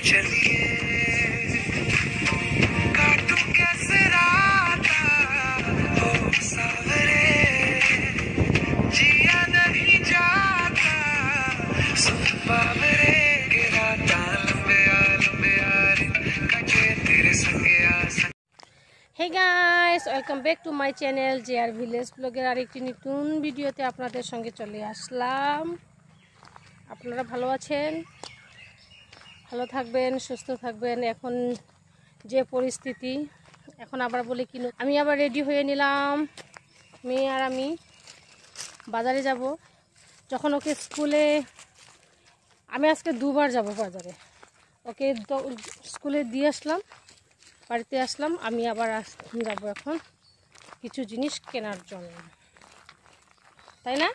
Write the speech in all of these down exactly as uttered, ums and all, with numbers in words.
Hey guys, welcome back to my channel J R Village Vlogger আরেকটি নতুন ভিডিওতে আপনাদের সঙ্গে চলে আসলাম। আপনারা ভালো আছেন, ভালো থাকবেন, সুস্থ থাকবেন। এখন যে পরিস্থিতি, এখন আবার বলে কি আমি আবার রেডি হয়ে নিলাম। মেয়ে আর আমি বাজারে যাব। যখন ওকে স্কুলে, আমি আজকে দুবার যাব বাজারে। ওকে স্কুলে দিয়ে আসলাম, বাড়িতে আসলাম, আমি আবার যাব এখন কিছু জিনিস কেনার জন্য, তাই না?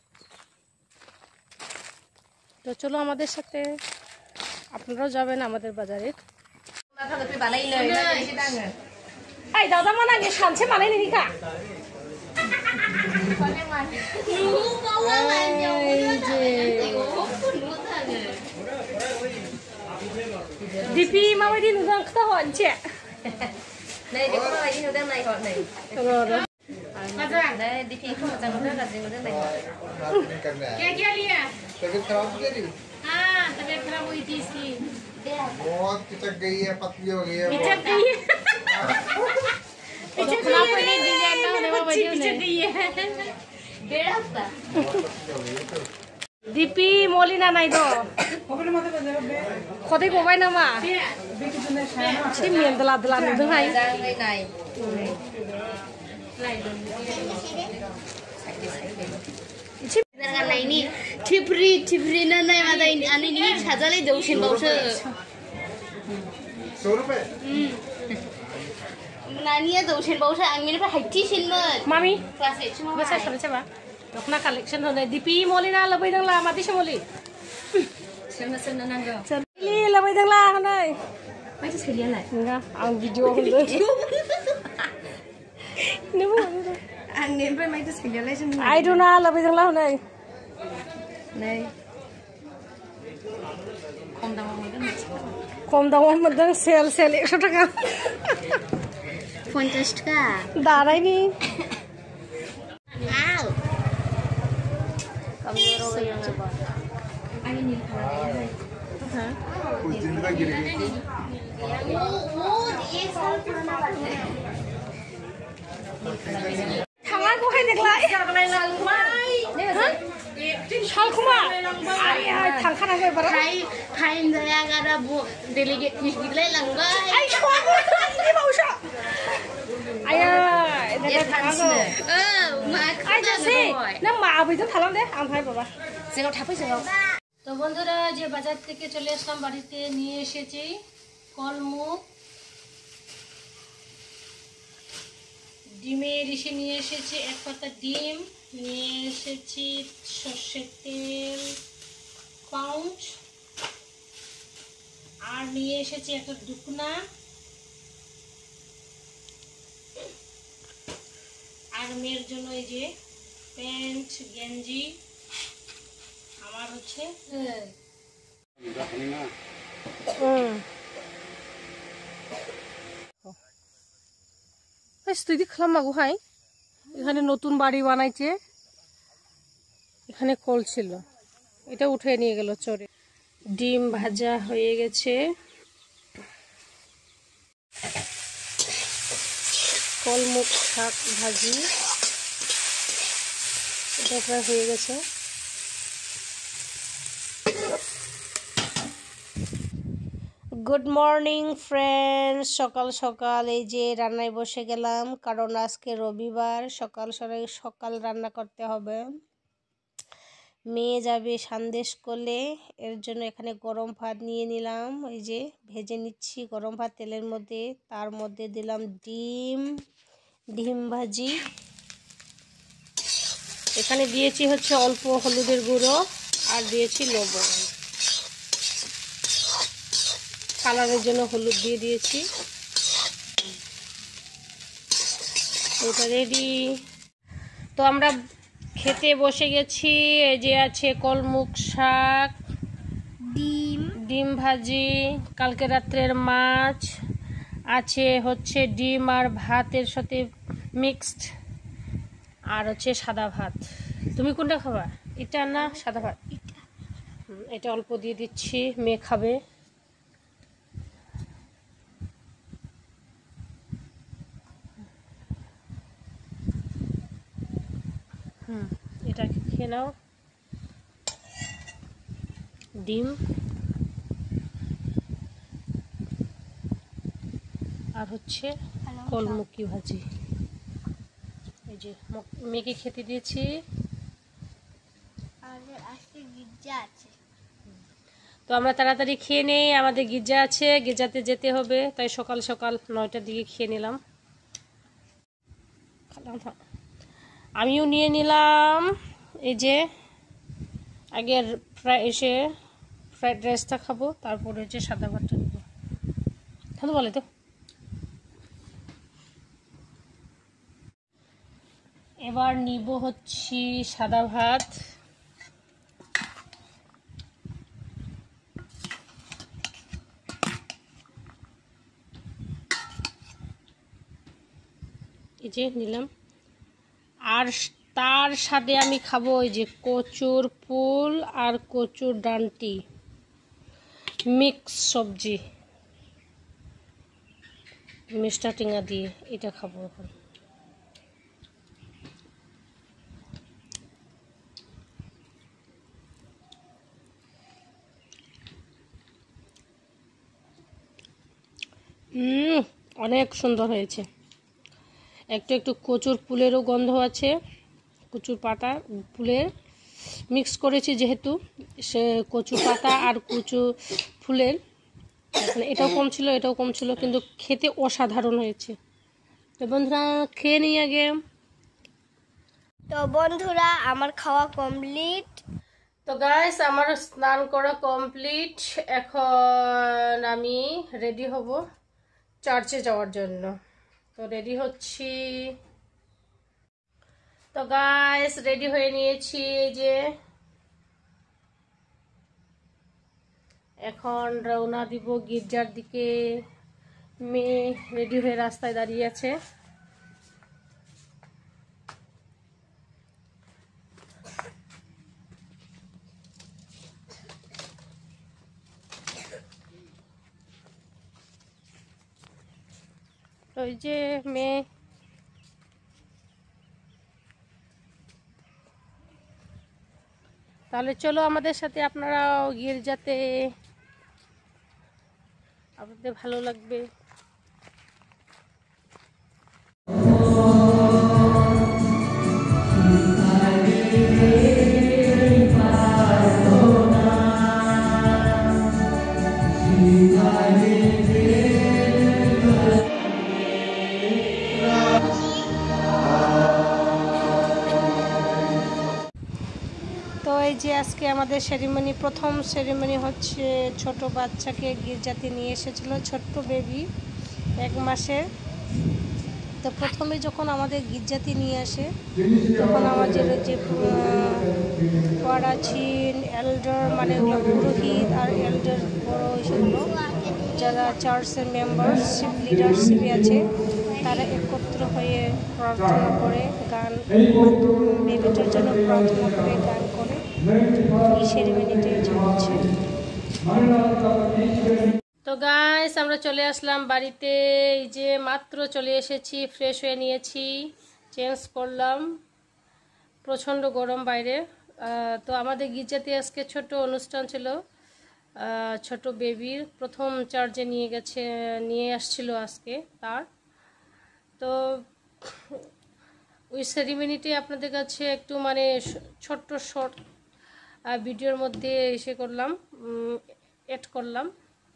তো চলো আমাদের সাথে, আপনারাও যাবেন আমাদের বাজারে। এই দাদা মানে আগে সানছে মানে নিবি কা ডিপি মাবাইদি নুদাং খতা হনছে Này, đi qua đây như thế này họ này. rồi rồi. Đây, đi khi không chẳng có cái gì như thế này. क्या क्या लिया? तबीयत खराब हो गई? हाँ, तबीयत खराब हुई थी इसकी। बहुत पिचक गई है, पतली हो गई है। पिचक गई है। पिचक गई है। डिजाइन ना होने वाली पिचक गई है। बेड़ा था। ডিপি মলিনা নাই তো খদে কবাই নামা সে মেল দলা দলা নুদং হাই Đây này. Dengan ini tipri tipri na nai ma dai ani ni sajale deusin bauso. सौ रुपए? Nania deusin bauso angniफ्राय हाइटिसिन मोन. मामी Kelas eight semua. बेसा सनसे बा दखना कालेक्शन होने डिपि मलिना लबैदोंला मादि समलि Sama sana nanggo. चलि लबैदोंला हनै Macam sekalian lah. enggak ang video होन्दो नमो Angniफ्राय macam sekalian lah semua. I don't know लबैदोंला हनै Nei. Kom dah mau makan. कम दामाव मोनदों सेल सेल एकस' टाका Pontas ka. दानायनि Au. Kamu rogo yang apa? Ani ni kau. कुछ दिन तक गिर गई थी। वो ये साल पुराना बात है. थांलाखौ हाय देग्लाय सालखुमा आय आय थांखानांगौ एबार Hai, hai saya kada bu delegate ni gilai langgai. आय थांगौ नि बावसो आय Dia थांगौ Eh, mak. आय जासे ना माबैजों थालां दे आमफ्राय बाबा Sengau tapi sengau. তো বন্ধুরা, যে বাজার থেকে চলে আসলাম, বাড়িতে নিয়ে এসেছি কলমুখ, ডিমের ইসে নিয়ে এসেছি এক পাতা ডিম, নিয়ে এসেছি সর্ষের তেল পাউচ, আর নিয়ে এসেছি একটা দুকনা, আর মেয়ের জন্য এই যে প্যান্ট গেঞ্জি, আমার হচ্ছে স্তুতি খালামাগো হাই। এখানে নতুন বাড়ি বানাইছে, এখানে কল ছিল, এটা উঠে নিয়ে গেল চোরে। ডিম ভাজা হয়ে গেছে, কলমুখ শাক ভাজি এটা প্রায় হয়ে গেছে। গুড মর্নিং ফ্রেন্ডস, সকাল সকাল এই যে রান্নায় বসে গেলাম, কারণ আজকে রবিবার, সকাল সকাল সকাল রান্না করতে হবে। মেয়ে যাবে সন্দেশ করলে, এর জন্য এখানে গরম ভাত নিয়ে নিলাম, এই যে ভেজে নিচ্ছি গরম ভাত তেলের মধ্যে, তার মধ্যে দিলাম ডিম, ডিম ভাজি, এখানে দিয়েছি হচ্ছে অল্প হলুদের গুঁড়ো, আর দিয়েছি লবণ, কালারের জন্য হলুদ দিয়ে দিয়েছি। এটা রেডি। তো আমরা খেতে বসে গেছি। এই যে আছে কলমুখ শাক, ডিম ডিম ভাজি, কালকে রাত্রের মাছ আছে, হচ্ছে ডিম আর ভাতের সাথে মিক্সড, আর হচ্ছে সাদা ভাত। তুমি কোনটা খাবা, এটা না সাদা ভাত? হুম, এটা অল্প দিয়ে দিচ্ছি, মেয়ে খাবে। হুম, এটা খেয়ে নাও। ডিম আর হচ্ছে কলমুকি ভাজি। এই যে মেয়েকে খেতে দিয়েছি। আমাদের আজকে গির্জা আছে। তো আমরা তাড়াতাড়ি খেয়ে নেই, আমাদের গির্জা আছে, গির্জাতে যেতে হবে, তাই সকাল সকাল নয়টার দিকে খেয়ে নিলাম। আমিও নিয়ে নিলাম। এই যে আগের ফ্রাই এসে ফ্রাইড রাইসটা খাবো, তারপরে হচ্ছে সাদা ভাতটা নেবো। খাবো বলে তো। এবার নিব হচ্ছে সাদা ভাত। এই যে নিলাম, আর তার সাথে আমি খাবো ওই যে কচুর ফুল আর কচুর ডান্টি মিক্স সবজি মিষ্টা টিঙা দিয়ে, এটা খাবো এখন। হুম, অনেক সুন্দর হয়েছে। একটু একটু কচুর ফুলেরও গন্ধ আছে, কচুর পাতা ফুলের মিক্স করেছি যেহেতু, সে কচু পাতা আর কচু ফুলের, মানে এটাও কম ছিল এটাও কম ছিল, কিন্তু খেতে অসাধারণ হয়েছে। তো বন্ধুরা খেয়ে নিই আগে। তো বন্ধুরা আমার খাওয়া কমপ্লিট। তো গাইস আমার স্নান করা কমপ্লিট, এখন আমি রেডি হব চার্চে যাওয়ার জন্য। তো রেডি হচ্ছি। তো গাইস রেডি হয়ে নিয়েছি, এই যে এখন রওনা দিব গির্জার দিকে। মেয়ে রেডি হয়ে রাস্তায় দাঁড়িয়ে আছে। ওই যে মেয়ে, তাহলে চলো আমাদের সাথে, আপনারাও গির্জাতে, আপনাদের ভালো লাগবে। তো এই যে আজকে আমাদের সেরিমনি, প্রথম সেরিমনি হচ্ছে, ছোট বাচ্চাকে গির্জাতে নিয়ে এসেছিল, ছোট্ট বেবি এক মাসের। তো প্রথমে যখন আমাদের গির্জাতে নিয়ে আসে, তখন আমাদের যে পড়াছিন এল্ডার, মানে ওগুলো পুরোহিত আর এল্ডার বড় সেগুলো যারা চার্চের মেম্বারশিপ লিডারশিপে আছে, তারা একত্র হয়ে প্রার্থনা করে, গান বেবিটার জন্য প্রার্থনা করে, গান করে এই সেরিমনিটা হচ্ছে। তো গাইস আমরা চলে আসলাম বাড়িতে। এই যে মাত্র চলে এসেছি, ফ্রেশ হয়ে নিয়েছি, চেঞ্জ করলাম, প্রচণ্ড গরম বাইরে। তো আমাদের গির্জাতে আজকে ছোট অনুষ্ঠান ছিল, ছোট বেবির প্রথম চার্জে নিয়ে গেছে, নিয়ে আসছিল আজকে তার। তো ওই সেরিমনিটি আপনাদের কাছে একটু মানে ছোট্ট শর্ট ভিডিওর মধ্যে এসে করলাম, এড করলাম।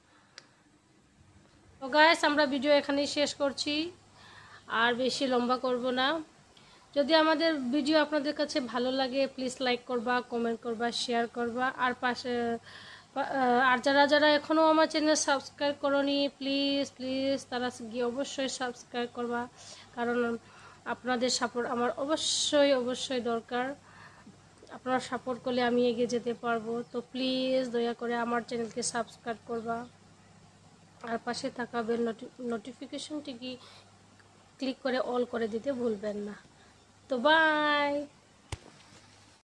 তো গাইস আমরা ভিডিও এখানেই শেষ করছি, আর বেশি লম্বা করব না। যদি আমাদের ভিডিও আপনাদের কাছে ভালো লাগে, প্লিজ লাইক করবা, কমেন্ট করবা, শেয়ার করবা, আর পাশে আর যারা যারা এখনও আমার চ্যানেল সাবস্ক্রাইব করনি, প্লিজ প্লিজ তারা গিয়ে অবশ্যই সাবস্ক্রাইব করবা, কারণ আপনাদের সাপোর্ট আমার অবশ্যই অবশ্যই দরকার। আপনারা সাপোর্ট করলে আমি এগিয়ে যেতে পারবো। তো প্লিজ দয়া করে আমার চ্যানেলকে সাবস্ক্রাইব করবা, আর পাশে থাকা বেল নোটিফিকেশনটি কি ক্লিক করে অল করে দিতে ভুলবেন না। তো বাই।